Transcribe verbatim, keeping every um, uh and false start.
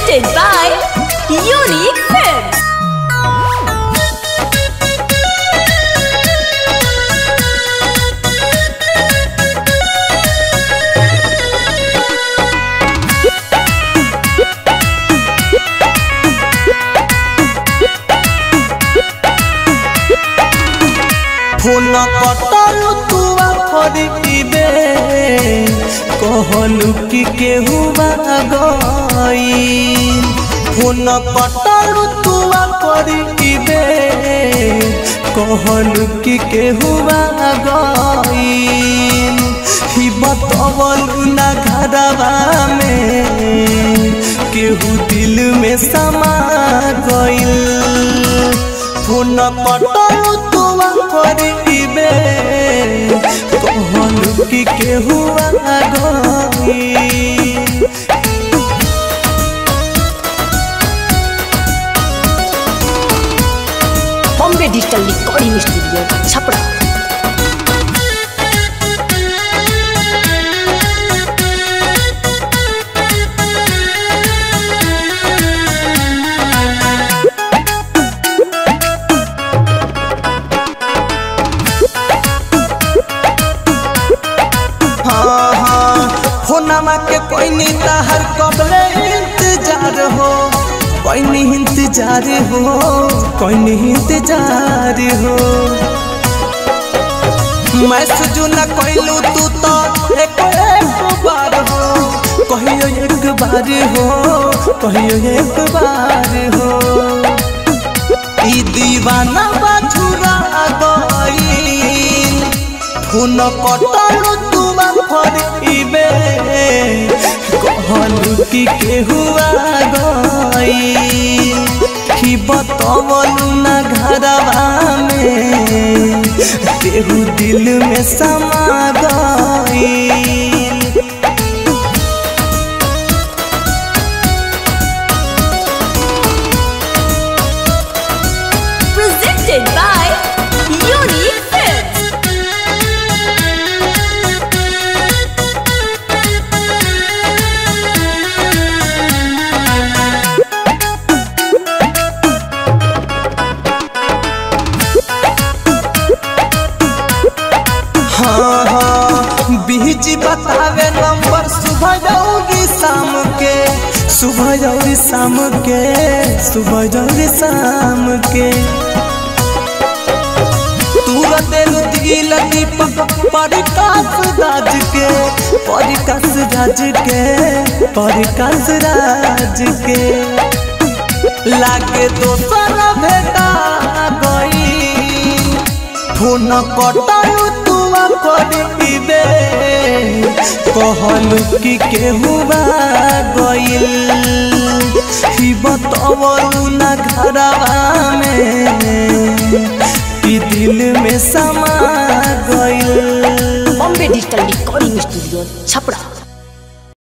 Presented by Unique Films. Phone कटलु तुआ फरिबे कहलु कि केहू गई। फोन कटलु तुआ फरिबे कहलु कि केहू गई। ही बतवलु ना घरवा में केहू दिल में समा गइल। फोन कटलु तुआ फरिबे कहलु कि केहू गई। Bombay digital recording studio Chhapra. हाँ हाँ फोनमा के कोई नहीं ताहर कबले इंतजार हो, कोई नहीं इंतजार हो, कोई नहीं इंतजार हो। मैं सुजू न कोइलू तू तो एक एक बार हो, कहियो एक बार हो, कहियो एक बार हो। ई दीवाना बाछुरा गई। फोन कटलु तुआ फरिबे कहलु कि केहू गई। कि बतवलु ना घरवा में केहू दिल में समा गई। Presented by Unique Films. हाँ हाँ बीजी बतावे नंबर सुबह जाऊंगी शाम के, सुबह जाऊंगी शाम के, सुबह जाऊंगी शाम के। तू देलु दिल दीपक परिकास राज के, परिकास राज के, परिकास राज के। लागे दोसर भेटा गई। फोन कटलु तुआ फरिबे कहलु कि केहू गइल। ही बतवलु ना घरवा में कि दिल में समा गइल। Bombay digital recording studio Chhapra.